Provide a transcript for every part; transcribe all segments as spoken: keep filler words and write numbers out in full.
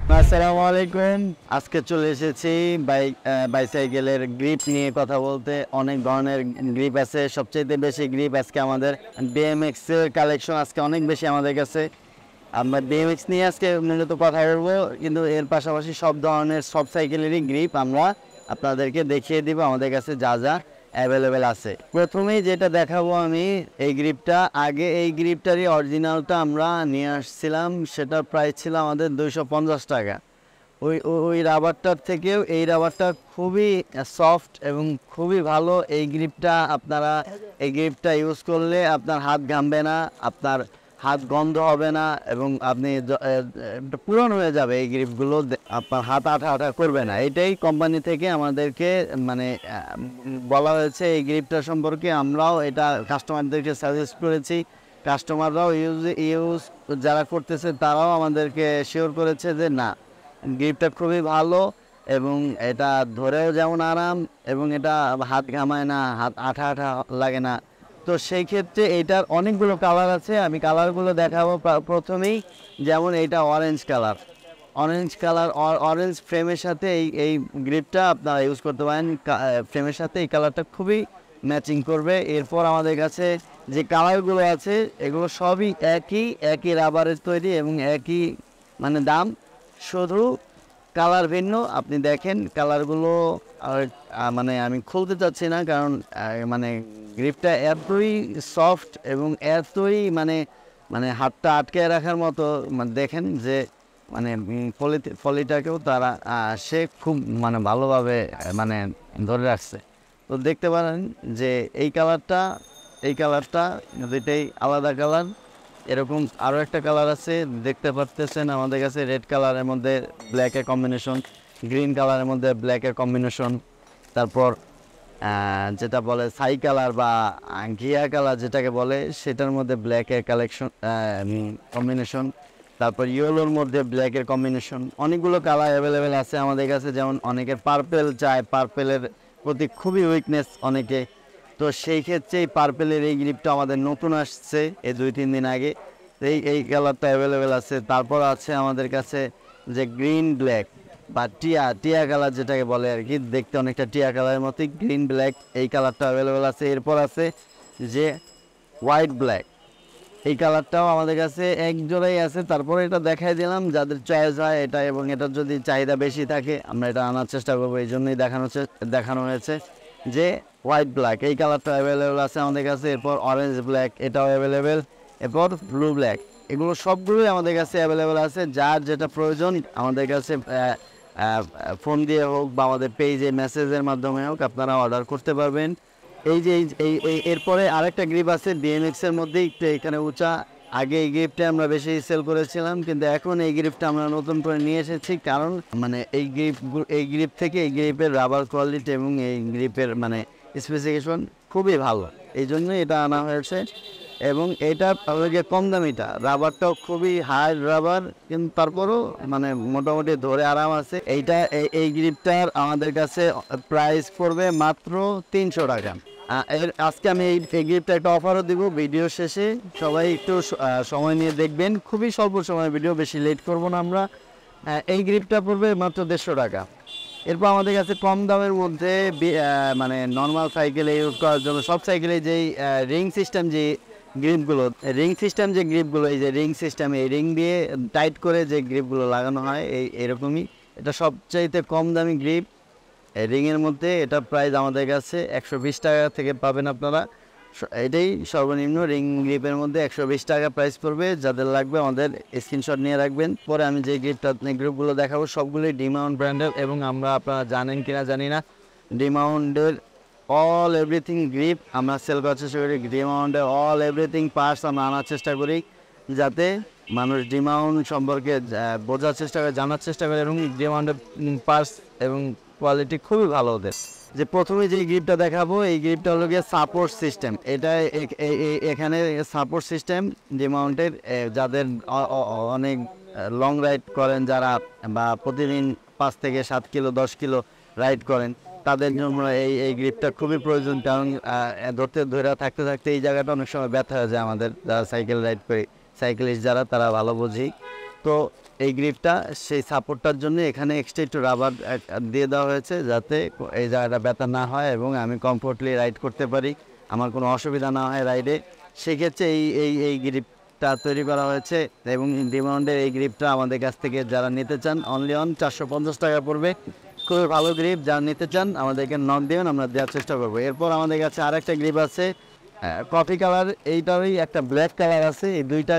আসসালামু আলাইকুম। আজকে চলে এসেছি বাইক বাইসাইকেলের গ্রিপ নিয়ে কথা বলতে। অনেক ধরনের গ্রিপ আছে, সবচেয়ে বেশি গ্রিপ আজকে আমাদের বিএমএক্স এর কালেকশন আজকে অনেক বেশি আমাদের কাছে। আমরা বিএমএক্স নিয়ে আজকে মূলত কথা বলবো, কিন্তু এর পাশাপাশি সব ধরনের সব সাইকেলেরই গ্রিপ আমরা আপনাদেরকে দেখিয়ে দিব আমাদের কাছে যা যা অ্যাভেলেবেল আছে। প্রথমেই যেটা দেখাবো আমি এই গ্রিপটা, আগে এই গ্রিপটারই অরিজিনালটা আমরা নিয়ে আসছিলাম, সেটার প্রাইস ছিল আমাদের দুইশো পঞ্চাশ টাকা। ওই ওই রাবারটার থেকেও এই রাবারটা খুবই সফট এবং খুবই ভালো। এই গ্রিপটা আপনারা এই গ্রিপটা ইউজ করলে আপনার হাত ঘামবে না, আপনার হাত গন্ধ হবে না এবং আপনি পুরনো হয়ে যাবে। এই গ্রিপগুলো আপনার হাত আঠা আঠা করবে না। এটাই কোম্পানি থেকে আমাদেরকে মানে বলা হয়েছে এই গ্রিপটা সম্পর্কে। আমরাও এটা কাস্টমারদেরকে সাজেস্ট করেছি, কাস্টমাররাও ইউজ ইউজ যারা করতেছে তারাও আমাদেরকে শিওর করেছে যে না, গ্রিপটা খুবই ভালো এবং এটা ধরেও যেমন আরাম এবং এটা হাত ঘামায় না, হাত আঠা আঠা লাগে না। তো সেই ক্ষেত্রে এইটার অনেকগুলো কালার আছে, আমি কালারগুলো দেখাবো। প্রথমেই যেমন এইটা orange colour, orange colour orange ফ্রেমের সাথে এই এই গ্রিপটা আপনারা ইউজ করতে পারেন। ফ্রেমের সাথে এই কালারটা খুবই ম্যাচিং করবে। এরপর আমাদের কাছে যে কালারগুলো আছে এগুলো সবই একই একই রাবারের তৈরি এবং একই মানে দাম, শুধু কালার ভিন্ন। আপনি দেখেন কালারগুলো, মানে আমি খুলতে চাচ্ছি না কারণ মানে গ্রিপটা এতই সফট এবং এতই মানে মানে হাতটা আটকে রাখার মতো। মানে দেখেন যে মানে ফলি ফলিটাকেও তারা সে খুব মানে ভালোভাবে মানে ধরে রাখছে। তো দেখতে পারেন যে এই কালারটা এই কালারটা দুইটাই আলাদা কালার। এরকম আরও একটা কালার আছে, দেখতে পারতেছেন আমাদের কাছে রেড কালারের মধ্যে ব্ল্যাকের কম্বিনেশন, গ্রিন কালারের মধ্যে ব্ল্যাকের কম্বিনেশন, তারপর যেটা বলে ছাই কালার বা ঘিয়া কালার যেটাকে বলে সেটার মধ্যে ব্ল্যাকের কালেকশন কম্বিনেশন, তারপর ইয়েলোর মধ্যে ব্ল্যাকের কম্বিনেশন। অনেকগুলো কালার অ্যাভেলেবেল আছে আমাদের কাছে। যেমন অনেকের পার্পেল চায়, পার্পেলের প্রতি খুবই উইকনেস অনেকে, তো সেই ক্ষেত্রে এই পার্পেলের এই গ্রিপটা আমাদের নতুন আসছে এই দুই তিন দিন আগে, এই এই কালারটা অ্যাভেলেবেল আছে। তারপর আছে আমাদের কাছে যে গ্রিন ব্ল্যাক বা টিয়া টিয়া কালার যেটাকে বলে আর কি, দেখতে অনেকটা টিয়া কালারের মতোই গ্রিন ব্ল্যাক, এই কালারটা অ্যাভেলেবেল আছে। এরপর আছে যে হোয়াইট ব্ল্যাক, এই কালারটাও আমাদের কাছে এক জোড়াই আছে। তারপরে এটা দেখাই দিলাম যাদের চয়েস হয় এটা, এবং এটার যদি চাহিদা বেশি থাকে আমরা এটা আনার চেষ্টা করবো, এই জন্যই দেখানো দেখানো হয়েছে যে হোয়াইট ব্ল্যাক এই কালারটা অ্যাভেলেবেল আছে আমাদের কাছে। এরপর অরেঞ্জ ব্ল্যাক এটাও অ্যাভেলেবেল, এরপর ব্লু ব্ল্যাক, এগুলো সবগুলোই আমাদের কাছে অ্যাভেলেবেল আছে। যার যেটা প্রয়োজন আমাদের কাছে ফোন দিয়ে হোক বা আমাদের পেজে মেসেজের মাধ্যমে হোক আপনারা অর্ডার করতে পারবেন। এই যে এই এরপরে আরেকটা গ্রিপ আছে বিএমএক্সের মধ্যেই একটু এখানে উঁচা, আগে এই গ্রিপটা আমরা বেশি সেল করেছিলাম, কিন্তু এখন এই গ্রিপটা আমরা নতুন করে নিয়ে এসেছি কারণ মানে এই গ্রিপ এই গ্রিপ থেকে এই গ্রিপের রাবার কোয়ালিটি এবং এই গ্রিপের মানে স্পেসিফিকেশন খুবই ভালো, এই জন্যই এটা আনা হয়েছে। এবং এটা গিয়ে কম দামিটা, রাবারটাও খুবই হাই রাবার, কিন্তু তারপরও মানে মোটামুটি ধরে আরাম আছে। এইটা এই গ্রিপটার আমাদের কাছে প্রাইস পড়বে মাত্র তিনশো টাকা। এর আজকে আমি এই গ্রিপটা একটা অফারও দিব ভিডিও শেষে, সবাই একটু সময় নিয়ে দেখবেন, খুবই স্বল্প সময় ভিডিও, বেশি লেট করব না আমরা। এই গ্রিপটা পড়বে মাত্র দেড়শো টাকা। এরপর আমাদের কাছে কম দামের মধ্যে মানে নর্মাল সাইকেলে ইউজ করার জন্য সব সাইকেলে যেই রিং সিস্টেম যে গ্রিপগুলো রিং সিস্টেম যে গ্রিপগুলো এই যে রিং সিস্টেম, এই রিং দিয়ে টাইট করে যে গ্রিপগুলো লাগানো হয় এই এরকমই, এটা সবচাইতে কম দামি গ্রিপ এই রিংয়ের মধ্যে। এটা প্রাইস আমাদের কাছে একশো বিশ টাকা থেকে পাবেন আপনারা, এটাই সর্বনিম্ন রিং গ্রিপের মধ্যে একশো বিশ টাকা প্রাইস পড়বে। যাদের লাগবে আমাদের স্ক্রিনশট নিয়ে রাখবেন। পরে আমি যে গ্রিপটা গ্রিপগুলো দেখাবো সবগুলোই ডিমাউন্ট ব্র্যান্ডের, এবং আমরা আপনারা জানেন কিনা জানি না ডিমাউন্টের অল এভরিথিং গ্রিপ আমরা সেল করার চেষ্টা করি। ডিমাউন্টের অল এভরিথিং পার্টস আমরা আনার চেষ্টা করি যাতে মানুষ ডিমাউন্ট সম্পর্কে বোঝার চেষ্টা করে, জানার চেষ্টা করে, এবং ডিমাউন্টের পার্টস এবং কোয়ালিটি খুবই ভালো ওদের। যে প্রথমে যে গ্রিপটা দেখাবো এই গ্রিপটা হলো গিয়ে সাপোর্ট সিস্টেম, এটা এখানে সাপোর্ট সিস্টেম ডিমাউন্টের, যাদের অনেক লং রাইড করেন যারা বা প্রতিদিন পাঁচ থেকে সাত কিলো দশ কিলো রাইড করেন তাদের জন্য এই এই গ্রিপটা খুবই প্রয়োজন, কারণ ধরতে ধরে থাকতে থাকতে এই জায়গাটা অনেক সময় ব্যথা হয়ে যায় আমাদের যারা সাইকেল রাইড করি, সাইকেলিস্ট যারা তারা ভালো বুঝি। তো এই গ্রিপটা সেই সাপোর্টটার জন্য এখানে এক্সট্রা একটু রাবার দিয়ে দেওয়া হয়েছে, যাতে এই জায়গাটা ব্যথা না হয় এবং আমি কমফোর্টলি রাইড করতে পারি, আমার কোনো অসুবিধা না হয় রাইডে। সেক্ষেত্রে এই এই এই গ্রিপটা তৈরি করা হয়েছে এবং ডিমান্ডের এই গ্রিপটা আমাদের কাছ থেকে যারা নিতে চান অনলি অন চারশো পঞ্চাশ টাকা পড়বে। খুবই ভালো গ্রিপ, যারা নিতে চান আমাদেরকে নক দেবেন, আমরা দেওয়ার চেষ্টা করবো। এরপর আমাদের কাছে আরেকটা গ্রিপ আছে কফি কালার, এইটারই একটা ব্ল্যাক কালার আছে। এই দুইটা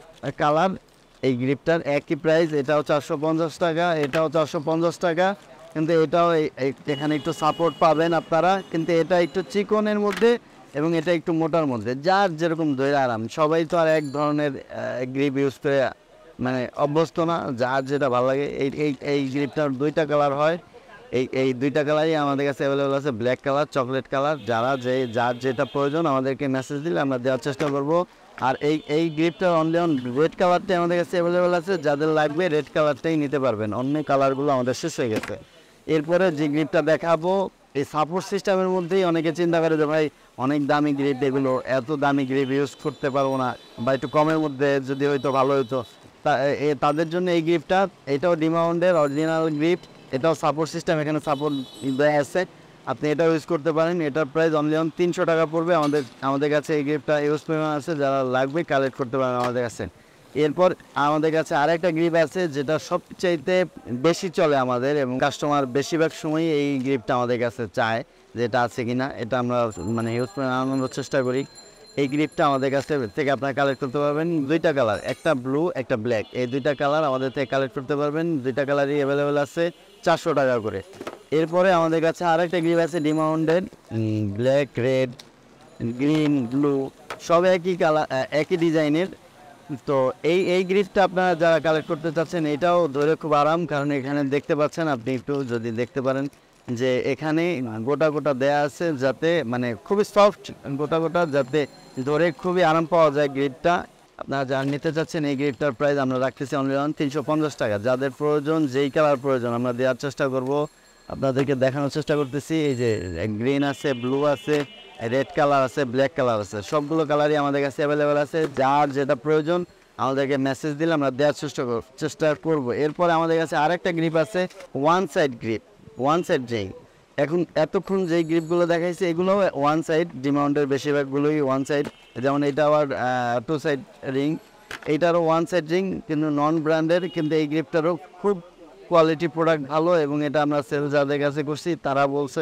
কালার এই গ্রিপটার একই প্রাইস, এটাও চারশো পঞ্চাশ টাকা, এটাও চারশো পঞ্চাশ টাকা, কিন্তু এটাও এখানে একটু সাপোর্ট পাবেন আপনারা, কিন্তু এটা একটু চিকনের মধ্যে এবং এটা একটু মোটার মধ্যে, যার যেরকম ধরে আরাম। সবাই তো আর এক ধরনের গ্রিপ ইউজ করে মানে অভ্যস্ত না, যার যেটা ভালো লাগে। এই এই এই গ্রিপটার দুইটা কালার হয়, এই এই দুইটা কালারই আমাদের কাছে অ্যাভেলেবল আছে, ব্ল্যাক কালার, চকলেট কালার। যারা যে যার যেটা প্রয়োজন আমাদেরকে মেসেজ দিলে আমরা দেওয়ার চেষ্টা করব। আর এই এই গ্রিপটার অনলি অন রেড কালারটাই আমাদের কাছে অ্যাভেলেবল আছে, যাদের লাগবে রেড কালারটাই নিতে পারবেন, অন্য কালারগুলো আমাদের শেষ হয়ে গেছে। এরপরে যে গ্রিপটা দেখাবো এই সাপোর্ট সিস্টেমের মধ্যেই অনেকে চিন্তা করে যে ভাই অনেক দামি গ্রিপ, এগুলো এত দামি গ্রিপ ইউজ করতে পারবো না, বা একটু কমের মধ্যে যদি হয়তো ভালো হতো। তা তাদের জন্য এই গ্রিপটা, এটাও ডিমাউন্ডের অরিজিনাল গ্রিপ, এটাও সাপোর্ট সিস্টেম, এখানে সাপোর্ট দেওয়া আছে, আপনি এটা ইউজ করতে পারেন। এটার প্রাইস অনলি অন তিনশো টাকা পড়বে। আমাদের আমাদের কাছে এই গ্রিপটা ইউজ পরিমাণ আছে, যারা লাগবে কালেক্ট করতে পারেন আমাদের কাছে। এরপর আমাদের কাছে আরেকটা গ্রিপ আছে যেটা সবচাইতে বেশি চলে আমাদের, এবং কাস্টমার বেশিরভাগ সময়ই এই গ্রিপটা আমাদের কাছে চায় যে এটা আছে কিনা, এটা আমরা মানে ইউজ করে আনানোর চেষ্টা করি। এই গ্রিপটা আমাদের কাছে থেকে আপনারা কালেক্ট করতে পারবেন, দুইটা কালার, একটা ব্লু একটা ব্ল্যাক, এই দুইটা কালার আমাদের থেকে কালেক্ট করতে পারবেন। দুইটা কালারই অ্যাভেলেবেল আছে চারশো টাকা করে। এরপরে আমাদের কাছে আরেকটা গ্রিপ আছে ডিমাউন্ডের, ব্ল্যাক, রেড, গ্রিন, ব্লু, সব একই কালার, একই ডিজাইনের। তো এই এই গ্রিপটা আপনারা যারা কালেক্ট করতে চাচ্ছেন এটাও ধরে খুব আরাম, কারণ এখানে দেখতে পাচ্ছেন, আপনি একটু যদি দেখতে পারেন যে এখানে গোটা গোটা দেয়া আছে, যাতে মানে খুবই সফট গোটা গোটা, যাতে ধরে খুবই আরাম পাওয়া যায় গ্রিপটা। আপনারা যারা নিতে চাচ্ছেন এই গ্রিপটার প্রাইস আমরা রাখতেছি অনলি অন তিনশো পঞ্চাশ টাকা। যাদের প্রয়োজন, যেই কালার প্রয়োজন আমরা দেওয়ার চেষ্টা করব, আপনাদেরকে দেখানোর চেষ্টা করতেছি। এই যে গ্রিন আছে, ব্লু আছে, রেড কালার আছে, ব্ল্যাক কালার আছে, সবগুলো কালারই আমাদের কাছে অ্যাভেলেবেল আছে। যার যেটা প্রয়োজন আমাদেরকে মেসেজ দিলে আমরা দেওয়ার চেষ্টা চেষ্টা করব। এরপরে আমাদের কাছে আরেকটা গ্রিপ আছে, one side grip, one side যেই এখন এতক্ষণ যেই গ্রিপগুলো দেখাইছে এগুলো ওয়ান সাইড, ডিমাউন্ডের বেশিরভাগগুলোই ওয়ান সাইড। যেমন এটা আবার টু সাইড রিং, এইটারও ওয়ান সাইড রিং, কিন্তু নন ব্র্যান্ডের, কিন্তু এই গ্রিপটারও খুব কোয়ালিটি প্রোডাক্ট ভালো, এবং এটা আমরা সেল যাদের কাছে করছি তারা বলছে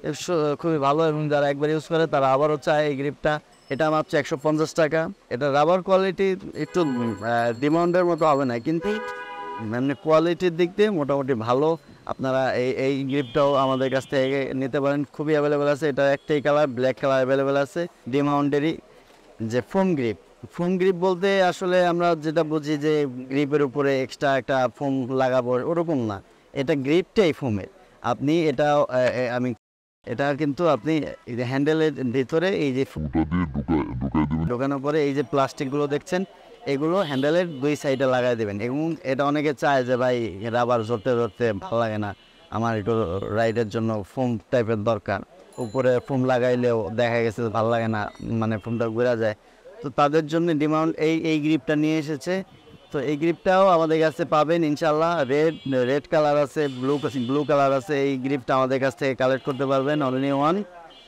খুবই ভালো, এবং যারা একবার ইউজ করে তারা আবারও চায় এই গ্রিপটা। এটা মাত্র একশো পঞ্চাশ টাকা। এটা রাবার কোয়ালিটি একটু ডিমান্ডের মতো হবে না, কিন্তু মানে কোয়ালিটির দিক দিয়ে মোটামুটি ভালো। আপনারা এই এই গ্রিপটাও আমাদের কাছ থেকে নিতে পারেন, খুবই অ্যাভেলেবেল আছে। এটা একটাই কালার, ব্ল্যাক কালার অ্যাভেলেবেল আছে। ডিমাউন্ডেরই যে ফোম গ্রিপ, ফোম গ্রিপ বলতে আসলে আমরা যেটা বুঝি যে গ্রিপের উপরে এক্সট্রা একটা ফোম লাগাবো, ওরকম না, এটা গ্রিপটাই ফোমের। আপনি এটা আমি এটা কিন্তু আপনি হ্যান্ডেলের ভিতরে এই যে ঢোকানোর পরে এই যে প্লাস্টিকগুলো দেখছেন, এগুলো হ্যান্ডেলের দুই সাইডে লাগাই দেবেন। এবং এটা অনেকে চায় যে ভাই রাবার ধরতে ধরতে ভালো লাগে না, আমার একটু রাইডের জন্য ফোম টাইপের দরকার, উপরে ফোম লাগাইলেও দেখা গেছে ভালো লাগে না, মানে ফোমটা ঘুরা যায়। তো তাদের জন্য ডিমান্ড এই এই গ্রিপটা নিয়ে এসেছে। তো এই গ্রিপটাও আমাদের কাছে পাবেন ইনশাল্লাহ। রেড রেড কালার আছে, ব্লু ব্লু কালার আছে। এই গ্রিপটা আমাদের কাছ থেকে কালেক্ট করতে পারবেন অনলি ওয়ান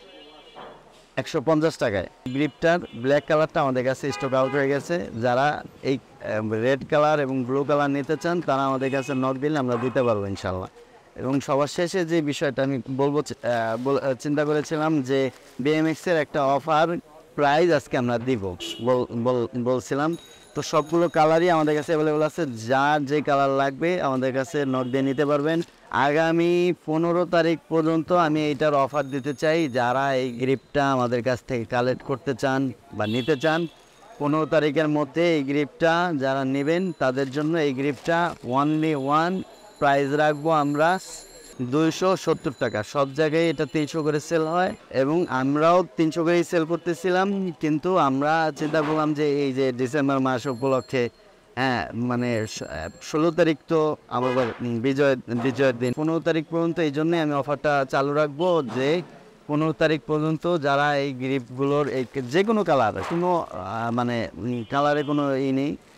একশো পঞ্চাশ টাকায়। গ্রিপটার ব্ল্যাক কালারটা আমাদের কাছে স্টক আউট হয়ে গেছে। যারা এই রেড কালার এবং ব্লু কালার নিতে চান তারা আমাদের কাছে নক দিলে আমরা দিতে পারবো ইনশাল্লাহ। এবং সবার শেষে যে বিষয়টা আমি বলবো, চিন্তা করেছিলাম যে বিএমএক্সের একটা অফার প্রাইস আজকে আমরা দিব বলছিলাম। তো সবগুলো কালারই আমাদের কাছে অ্যাভেলেবল আছে, যার যে কালার লাগবে আমাদের কাছে নক দিয়ে নিতে পারবেন। আগামী পনেরো তারিখ পর্যন্ত আমি এইটার অফার দিতে চাই। যারা এই গ্রিপটা আমাদের কাছ থেকে কালেক্ট করতে চান বা নিতে চান, পনেরো তারিখের মধ্যে এই গ্রিপটা যারা নেবেন তাদের জন্য এই গ্রিপটা ওয়ানলি ওয়ান প্রাইস রাখবো আমরা দুইশো সত্তর টাকা। সব জায়গায় এটা তিনশো করে সেল হয়, এবং আমরাও তিনশো করেই সেল করতেছিলাম, কিন্তু আমরা চিন্তা করলাম যে এই যে ডিসেম্বর মাস উপলক্ষে, হ্যাঁ মানে ষোলো তারিখ তো আমার বিজয় বিজয়ের দিন, পনেরো তারিখ পর্যন্ত এই জন্যে আমি অফারটা চালু রাখবো যে পনেরো তারিখ পর্যন্ত যারা এই গ্রিপগুলোর এই যে কোনো কালার, কোনো মানে কালারে কোনো ই নেই,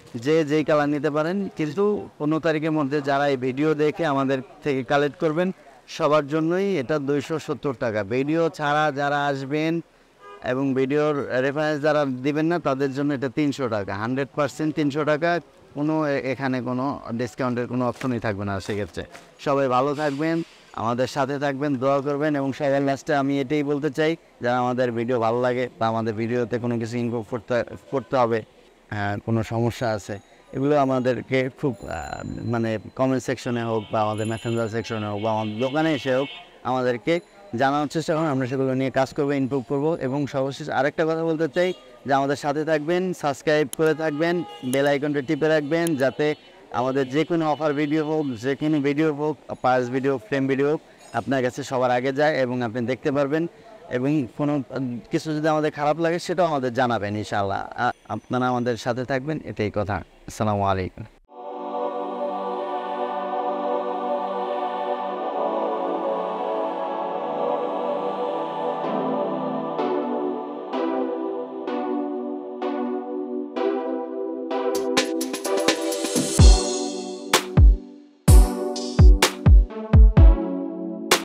যে যেই কালার নিতে পারেন, কিন্তু পনেরো তারিখের মধ্যে যারা এই ভিডিও দেখে আমাদের থেকে কালেক্ট করবেন সবার জন্যই এটা দুইশো সত্তর টাকা। ভিডিও ছাড়া যারা আসবেন এবং ভিডিওর রেফারেন্স যারা দিবেন না তাদের জন্য এটা তিনশো টাকা, হান্ড্রেড পার্সেন্ট তিনশো টাকা। কোনো এ- এখানে কোনো ডিসকাউন্টের কোনো অপশনই থাকবে না। সেক্ষেত্রে সবাই ভালো থাকবেন, আমাদের সাথে থাকবেন, দোয়া করবেন। এবং সবার লাস্টে আমি এটাই বলতে চাই, যারা আমাদের ভিডিও ভালো লাগে বা আমাদের ভিডিওতে কোনো কিছু ইমপ্রুভ করতে করতে হবে, হ্যাঁ কোনো সমস্যা আছে, এগুলো আমাদেরকে খুব আহ, মানে কমেন্ট সেকশনে হোক বা আমাদের মেসেঞ্জার সেকশনে হোক বা আমাদের দোকানে এসে হোক আমাদেরকে জানানোর চেষ্টা করুন। আমরা সেগুলো নিয়ে কাজ করবো, ইমপ্রুভ করবো। এবং সর্বশেষ আরেকটা কথা বলতে চাই যে আমাদের সাথে থাকবেন, সাবস্ক্রাইব করে থাকবেন, বেল আইকনটা টিপে রাখবেন, যাতে আমাদের যে কোনো অফার ভিডিও হোক, যে কোনো ভিডিও হোক, পার্স ভিডিও, ফ্রেম ভিডিও হোক, আপনার কাছে সবার আগে যায় এবং আপনি দেখতে পারবেন। এবং কোনো কিছু যদি আমাদের খারাপ লাগে সেটাও আমাদের জানাবেন ইনশাআল্লাহ। আ- আপনারা আমাদের সাথে থাকবেন, এটাই কথা। আসসালামু আলাইকুম।